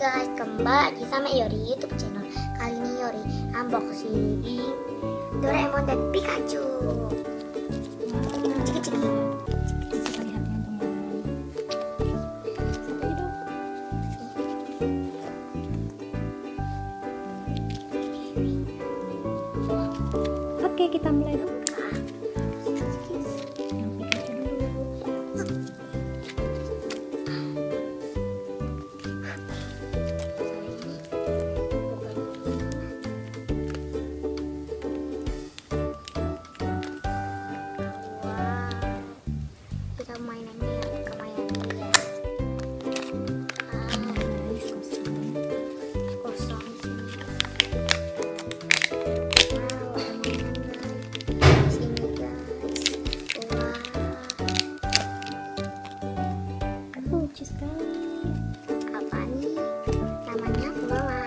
guys, kembali lagi sama Yori YouTube channel. Kali ini Yori unboxing Doraemon dan Pikachu. Ciki-ciki. Kita lihat teman-teman. Sampai dong. Oke, kita mulai dulu. Yang Pikachu dulu. Mainannya kemainannya ya. Kosong sini. Wow, ada mainan guys. Sini guys. Wah. Lucu sekali. Apa nih? Namanya bola.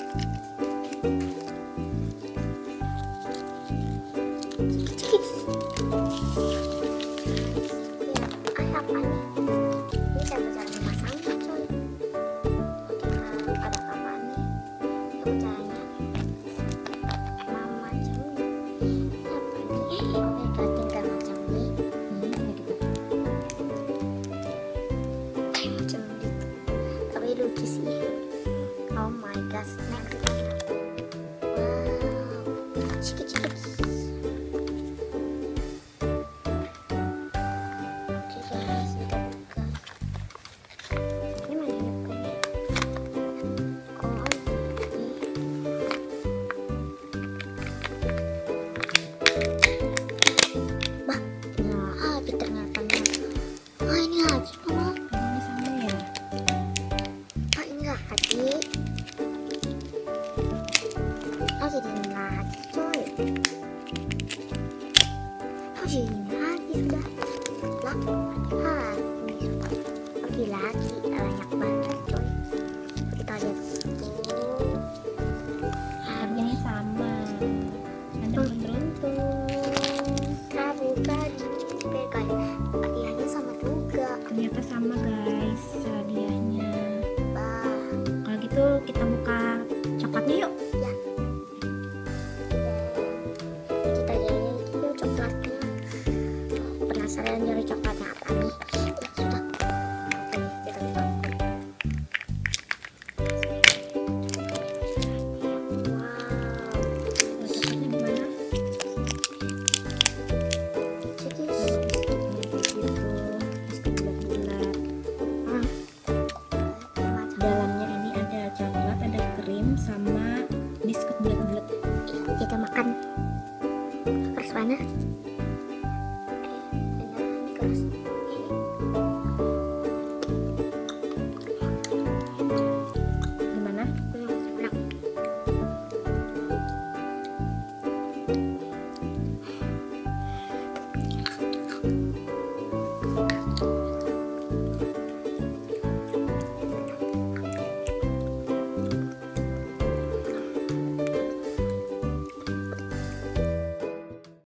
Apa nih? Ini saya cara memasangnya coy. Ada apa nih? Itu caranya. Emang macam apa nih? Oke, kita tinggal macam ini. Kayak macam gitu. Tapi lucu sih. Oh my gosh, next. Wow, cikit-cikit. Jadi lagi coy. Ini lagi sudah. Lah, ini sudah pergi lagi, banyak banget coy. Kita lihat tuh. Harganya sama. Ada beruntung. Bukan, guys. Hadiahnya sama juga. Ternyata sama guys hadiahnya. Bah. Kalau gitu kita buka coklatnya yuk. Ya. Kita jadi yuk coklatnya. Penasaran dari coklatnya apa nih? Ya sudah. Oke, kita buka. Wow. Coklatnya gimana? Jadi dalamnya ini ada coklat, ada krim, sama biskuit bulat-bulat. kita makan. Harus mana?